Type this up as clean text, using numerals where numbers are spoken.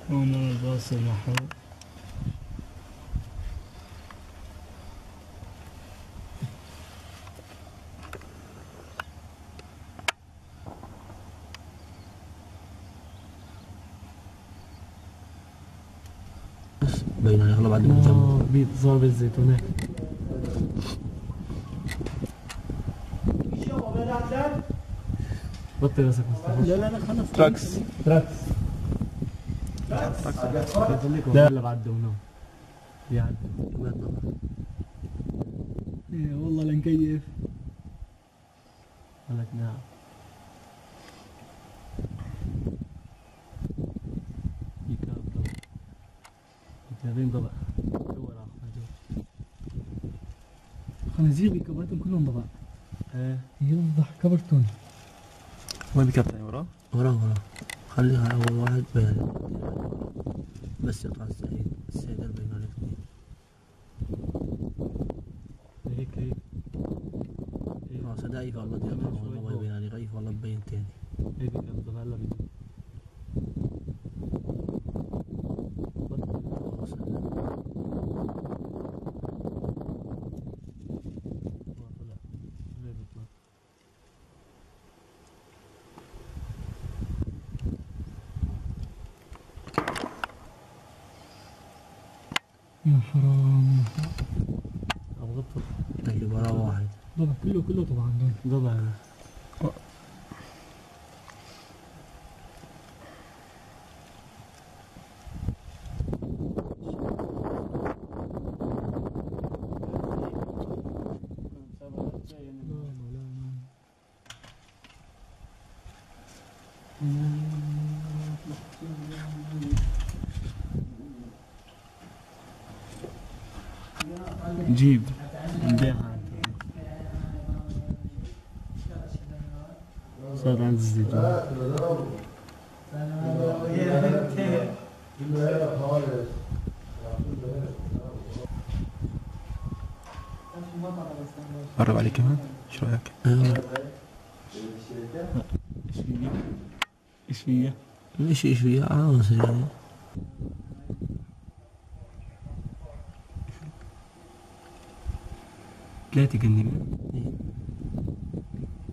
هون الباص المحروق. باين عليه اغلب عدد الجنب. بيت ضرب الزيتونات. بطل راسك مصطفى. لا لا لا خلص. تراكس. لا لا بعدوا منهم. بيعدوا. ايه والله لنكيف. قالك نعم. يكابين ضبع. خنازير بكبرتهم كلهم ضبع. ايه يفضح كبرتون. وين بكاب ثاني وراه؟ وراه خليها اول واحد بين بس يطلع السيد البين عليك هيك خلاص ضعيف والله والله ما يبين عليه ضعيف والله ببين تاني. هيك كان ضبع هلا بيجي. يا حرام. أبغضته. اللي وراه واحد. ضبع كله طبعا دول. ضبع. جيب نبيعها. صار عند الزيتون. قرب عليه كمان، ايش رايك؟ ايش فيها؟ ايش فيها عاوز يعني. ثلاثة قنديل.